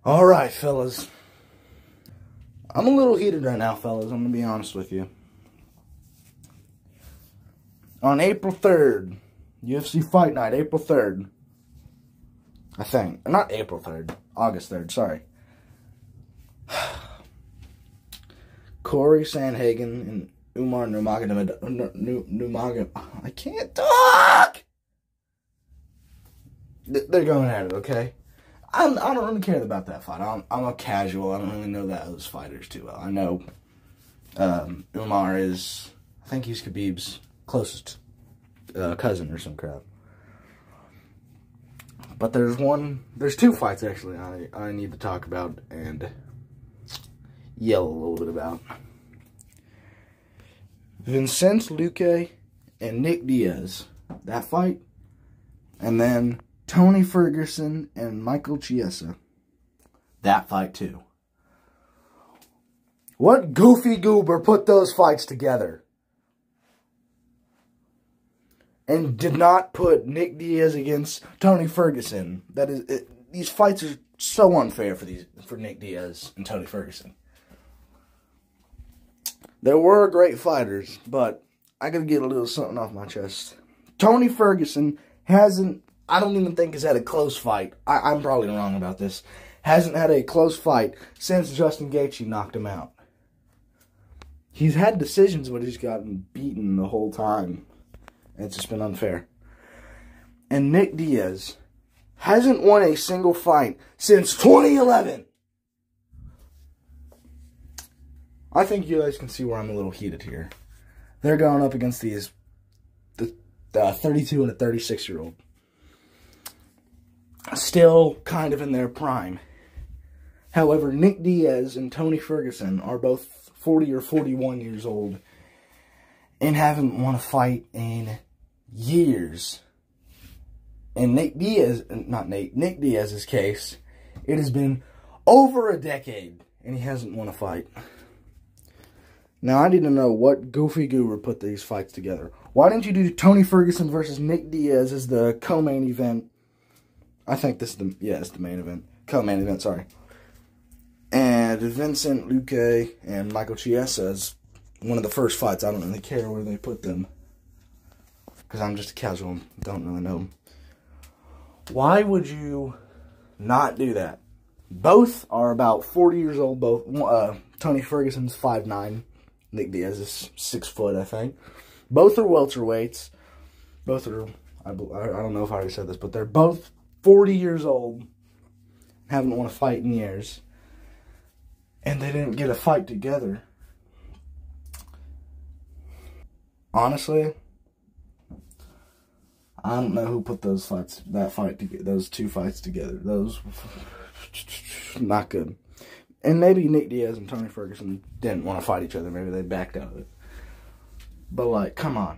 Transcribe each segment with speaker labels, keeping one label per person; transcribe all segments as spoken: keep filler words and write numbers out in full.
Speaker 1: Alright, fellas. I'm a little heated right now, fellas. I'm going to be honest with you. On April third, U F C Fight Night, April third. I think. Not April third. August third, sorry. Corey Sandhagen and Umar Nurmagomedov. Nurmagomedov. I can't talk! They're going at it, okay? I don't, I don't really care about that fight. I'm, I'm a casual. I don't really know that those fighters too well. I know um, Umar is, I think he's Khabib's closest uh, cousin or some crap. But there's one, there's two fights actually I, I need to talk about and yell a little bit about. Vicente Luque and Nick Diaz. That fight. And then Tony Ferguson and Michael Chiesa. That fight too. What goofy goober put those fights together? And did not put Nick Diaz against Tony Ferguson. That is, it, these fights are so unfair for these for Nick Diaz and Tony Ferguson. They were great fighters, but I gotta get a little something off my chest. Tony Ferguson hasn't, I don't even think has had a close fight. I, I'm probably wrong about this. Hasn't had a close fight since Justin Gaethje knocked him out. He's had decisions, but he's gotten beaten the whole time. And it's just been unfair. And Nick Diaz hasn't won a single fight since twenty eleven. I think you guys can see where I'm a little heated here. They're going up against these, the, the thirty-two and a thirty-six year old. Still kind of in their prime. However, Nick Diaz and Tony Ferguson are both forty or forty-one years old and haven't won a fight in years. In Nick Diaz, not Nate, Nick Diaz's case, it has been over a decade and he hasn't won a fight. Now, I need to know what goofy guru put these fights together. Why didn't you do Tony Ferguson versus Nick Diaz as the co-main event? I think this is the, yeah, it's the main event. Co-main event, sorry. And Vicente Luque and Michael Chiesa as one of the first fights. I don't really care where they put them. Because I'm just a casual, don't really know them. Why would you not do that? Both are about forty years old. Both. Uh, Tony Ferguson's five nine. Nick Diaz is six foot, I think. Both are welterweights. Both are, I, I don't know if I already said this, but they're both forty years old. Haven't won a fight in years. And they didn't get a fight together. Honestly, I don't know who put those fights, that fight, together, those two fights together. Those, not good. And maybe Nick Diaz and Tony Ferguson didn't want to fight each other. Maybe they backed out of it. But, like, come on.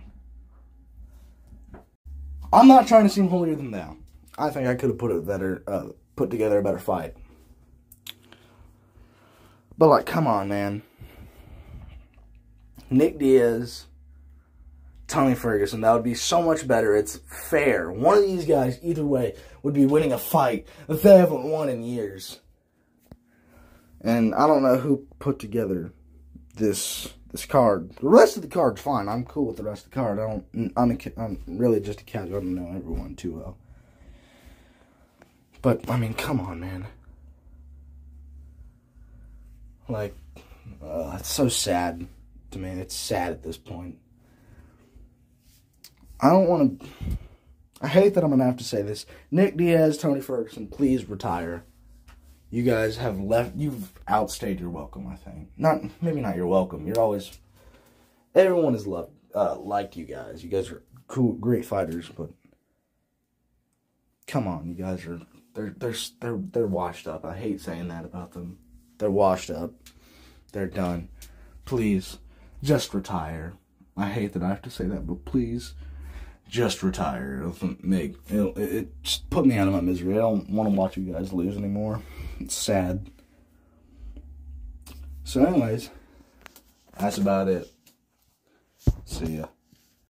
Speaker 1: I'm not trying to seem holier than thou. I think I could have put a better, uh, put together a better fight. But, like, come on, man. Nick Diaz, Tony Ferguson, that would be so much better. It's fair. One of these guys, either way, would be winning a fight that they haven't won in years. And I don't know who put together this this card. The rest of the card's fine. I'm cool with the rest of the card. I don't. I'm a, I'm really just a casual. I don't know everyone too well. But I mean, come on, man. Like, uh, it's so sad to me. It's sad at this point. I don't want to. I hate that I'm gonna have to say this. Nick Diaz, Tony Ferguson, please retire. You guys have left, you've outstayed your welcome, I think. Not, maybe not your welcome. You're always, everyone has loved, uh, liked you guys. You guys are cool, great fighters, but come on, you guys are, they're, they're, they're, they're washed up. I hate saying that about them. They're washed up. They're done. Please, just retire. I hate that I have to say that, but please, just retire. It'll make, it'll, it, it just put me out of my misery. I don't want to watch you guys lose anymore. It's sad. So anyways, that's about it. See ya.